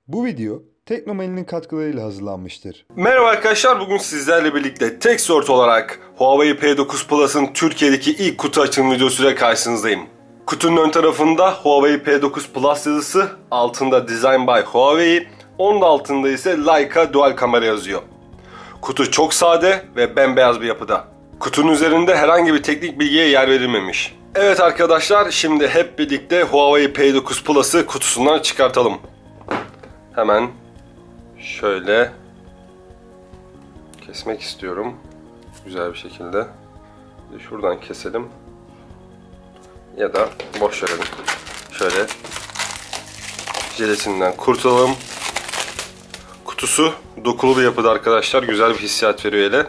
Bu video Teknomali'nin katkılarıyla hazırlanmıştır. Merhaba arkadaşlar, bugün sizlerle birlikte TechSort olarak Huawei P9 Plus'ın Türkiye'deki ilk kutu açılım videosuyla karşınızdayım. Kutunun ön tarafında Huawei P9 Plus yazısı, altında Design by Huawei, onun altında ise Leica Dual Kamera yazıyor. Kutu çok sade ve bembeyaz bir yapıda. Kutunun üzerinde herhangi bir teknik bilgiye yer verilmemiş. Evet arkadaşlar, şimdi hep birlikte Huawei P9 Plus'ı kutusundan çıkartalım. Hemen şöyle kesmek istiyorum. Güzel bir şekilde. Şuradan keselim. Ya da boş verelim. Şöyle jelatinden kurtulalım. Kutusu dokulu bir yapıda arkadaşlar. Güzel bir hissiyat veriyor ele.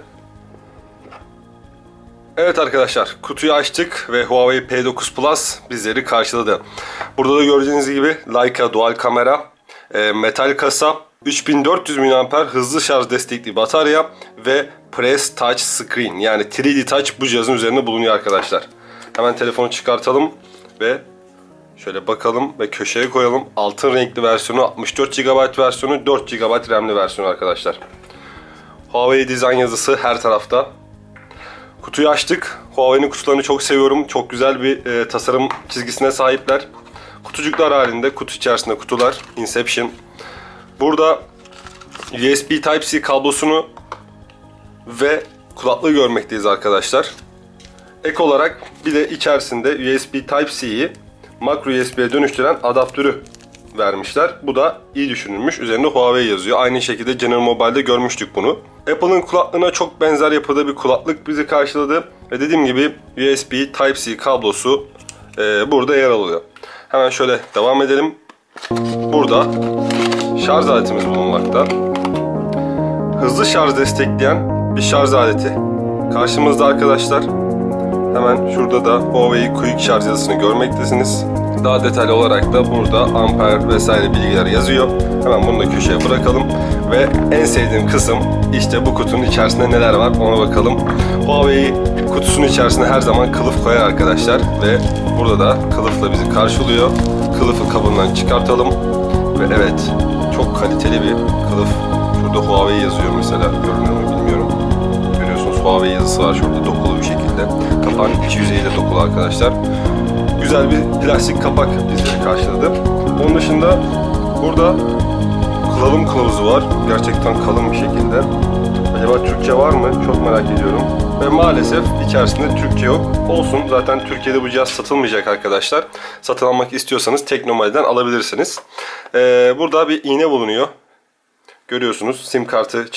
Evet arkadaşlar, kutuyu açtık ve Huawei P9 Plus bizleri karşıladı. Burada da gördüğünüz gibi Leica Dual Kamera, metal kasa, 3400 mAh hızlı şarj destekli batarya ve Press Touch Screen, yani 3D Touch bu cihazın üzerinde bulunuyor arkadaşlar. Hemen telefonu çıkartalım ve şöyle bakalım ve köşeye koyalım. Altın renkli versiyonu, 64 GB versiyonu, 4 GB RAM'li versiyonu arkadaşlar. Huawei Design yazısı her tarafta. Kutuyu açtık. Huawei'nin kutularını çok seviyorum. Çok güzel bir tasarım çizgisine sahipler. Kutucuklar halinde, kutu içerisinde kutular. Inception. Burada USB Type-C kablosunu ve kulaklığı görmekteyiz arkadaşlar. Ek olarak bir de içerisinde USB Type-C'yi Micro USB'ye dönüştüren adaptörü vermişler. Bu da iyi düşünülmüş. Üzerinde Huawei yazıyor. Aynı şekilde General Mobile'de görmüştük bunu. Apple'ın kulaklığına çok benzer yapıda bir kulaklık bizi karşıladı. Ve dediğim gibi USB Type-C kablosu burada yer alıyor. Hemen şöyle devam edelim. Burada şarj aletimiz bulunmakta. Hızlı şarj destekleyen bir şarj aleti karşımızda arkadaşlar. Hemen şurada da Huawei Quick şarj yazısını görmektesiniz. Daha detaylı olarak da burada amper vesaire bilgiler yazıyor. Hemen bunu da köşeye bırakalım. Ve en sevdiğim kısım, işte bu kutunun içerisinde neler var ona bakalım. Huawei kutusunun içerisine her zaman kılıf koyar arkadaşlar. Ve burada da kılıfla bizi karşılıyor. Kılıfı kabından çıkartalım. Ve evet, çok kaliteli bir kılıf. Şurada Huawei yazıyor mesela. Görünüyor mu bilmiyorum. Görüyorsunuz, Huawei yazısı var şurada dokulu bir şekilde. Kapağın iç yüzeyi de dokulu arkadaşlar. Güzel bir plastik kapak bizleri karşıladı. Onun dışında burada kullanım kılavuzu var. Gerçekten kalın bir şekilde. Acaba Türkçe var mı? Çok merak ediyorum. Ve maalesef içerisinde Türkçe yok. Olsun, zaten Türkiye'de bu cihaz satılmayacak arkadaşlar. Satın almak istiyorsanız Teknomali'den alabilirsiniz. Burada bir iğne bulunuyor. Görüyorsunuz, sim kartı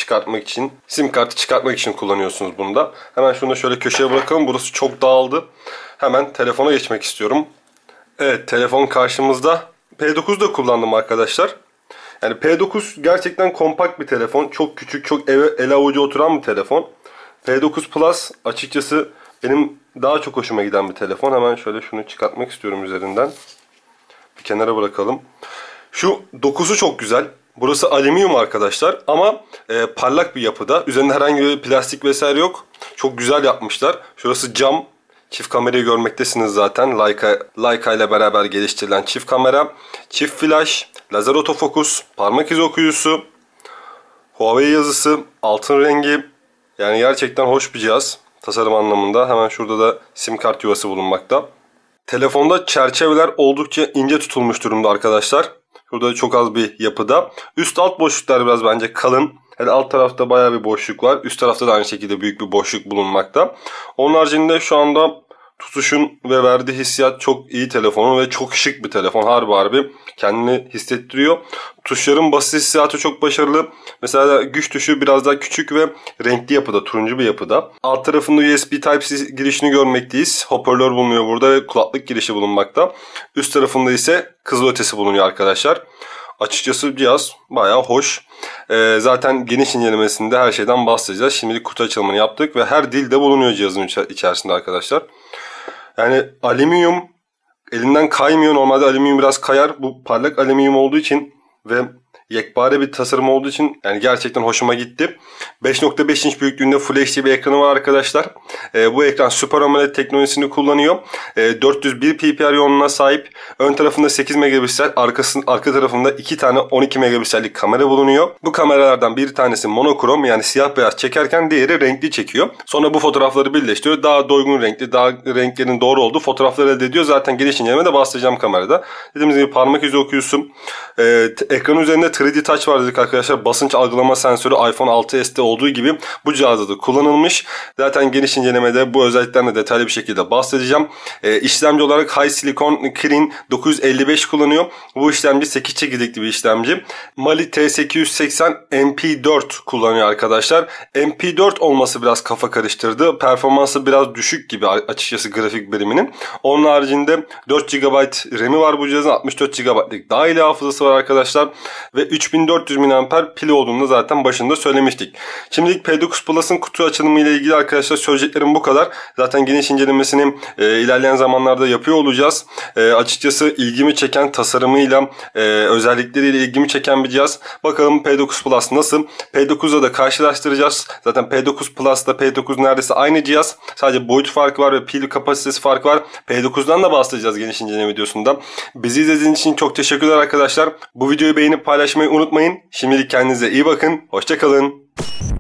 çıkartmak için kullanıyorsunuz bunu da. Hemen şunu da şöyle köşeye bırakalım. Burası çok dağıldı. Hemen telefona geçmek istiyorum. Evet, telefon karşımızda. P9 da kullandım arkadaşlar. Yani P9 gerçekten kompakt bir telefon. Çok küçük, çok ele avuca oturan bir telefon. P9 Plus açıkçası benim daha çok hoşuma giden bir telefon. Hemen şöyle şunu çıkartmak istiyorum üzerinden. Bir kenara bırakalım. Şu dokusu çok güzel. Burası alüminyum arkadaşlar ama parlak bir yapıda. Üzerinde herhangi bir plastik vesaire yok. Çok güzel yapmışlar. Şurası cam. Çift kamerayı görmektesiniz zaten. Leica ile beraber geliştirilen çift kamera. Çift flash, lazer otofokus, parmak izi okuyucusu, Huawei yazısı, altın rengi. Yani gerçekten hoş bir cihaz tasarım anlamında. Hemen şurada da sim kart yuvası bulunmakta. Telefonda çerçeveler oldukça ince tutulmuş durumda arkadaşlar. Burada çok az bir yapıda. Üst alt boşluklar biraz bence kalın. Yani alt tarafta bayağı bir boşluk var. Üst tarafta da aynı şekilde büyük bir boşluk bulunmakta. Onun haricinde şu anda tutuşun ve verdiği hissiyat çok iyi telefonun ve çok şık bir telefon. Harbi kendini hissettiriyor. Tuşların basit hissiyatı çok başarılı. Mesela güç tuşu biraz daha küçük ve renkli yapıda, turuncu bir yapıda. Alt tarafında USB Type-C girişini görmekteyiz. Hoparlör bulunuyor burada ve kulaklık girişi bulunmakta. Üst tarafında ise kızılötesi bulunuyor arkadaşlar. Açıkçası cihaz bayağı hoş. Zaten geniş incelemesinde her şeyden bahsedeceğiz. Şimdilik kutu açılımını yaptık ve her dilde bulunuyor cihazın içerisinde arkadaşlar. Yani alüminyum elinden kaymıyor. Normalde alüminyum biraz kayar. Bu parlak alüminyum olduğu için ve yekpare bir tasarım olduğu için yani gerçekten hoşuma gitti. 5.5 inç büyüklüğünde Full HD bir ekranı var arkadaşlar. Bu ekran Super AMOLED teknolojisini kullanıyor. 401 ppi yoğunluğuna sahip. Ön tarafında 8 megapiksel, arka tarafında 2 tane 12 megapiksellik kamera bulunuyor. Bu kameralardan bir tanesi monokrom, yani siyah beyaz çekerken diğeri renkli çekiyor. Sonra bu fotoğrafları birleştiriyor. Daha doygun renkli, daha renklerin doğru olduğu fotoğrafları elde ediyor. Zaten geniş incelemede bastıracağım kamerada. Dediğimiz gibi parmak izi okuyucusu. Ekranın üzerinde 3D Touch var dedik arkadaşlar. Basınç algılama sensörü iPhone 6s'te olduğu gibi bu cihazda da kullanılmış. Zaten geniş incelemede bu özelliklerine detaylı bir şekilde bahsedeceğim. İşlemci olarak High Silicon Kirin 955 kullanıyor. Bu işlemci 8 çekirdekli bir işlemci. Mali T880 MP4 kullanıyor arkadaşlar. MP4 olması biraz kafa karıştırdı. Performansı biraz düşük gibi açıkçası grafik biriminin. Onun haricinde 4 GB RAM'i var bu cihazın. 64 GB'lık dahili hafızası var arkadaşlar. Ve 3400 mAh pili olduğunu zaten başında söylemiştik. Şimdilik P9 Plus'ın kutu açılımı ile ilgili arkadaşlar söyleyeceklerim bu kadar. Zaten geniş incelemesini ilerleyen zamanlarda yapıyor olacağız. Açıkçası ilgimi çeken tasarımıyla, özellikleriyle ilgimi çeken bir cihaz. Bakalım P9 Plus nasıl? P9'la da karşılaştıracağız. Zaten P9 Plus'la P9 neredeyse aynı cihaz. Sadece boyut farkı var ve pil kapasitesi farkı var. P9'dan da bahsedeceğiz geniş inceleme videosunda. Bizi izlediğiniz için çok teşekkürler arkadaşlar. Bu videoyu beğenip paylaşmayı unutmayın. Şimdilik kendinize iyi bakın. Hoşça kalın.